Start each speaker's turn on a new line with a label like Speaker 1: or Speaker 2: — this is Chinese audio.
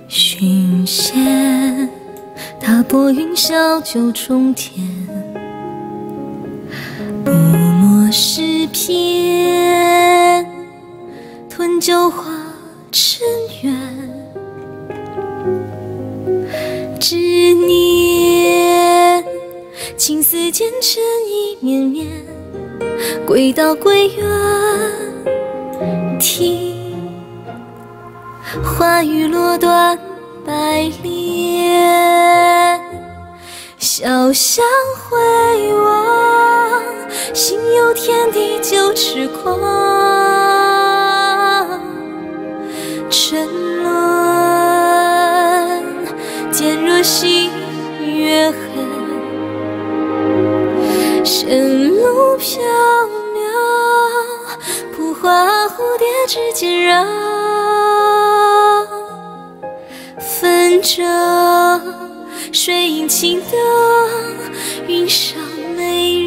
Speaker 1: 寻仙踏破云霄九重天，不磨诗篇，吞酒话尘缘。执念青丝渐成一绵绵，归道归元，听花雨落断白莲，潇湘回望，心有天地久痴狂。沉沦渐若细月痕，深路缥缈，扑花蝴蝶之间绕。分着水影轻灯，云上美人。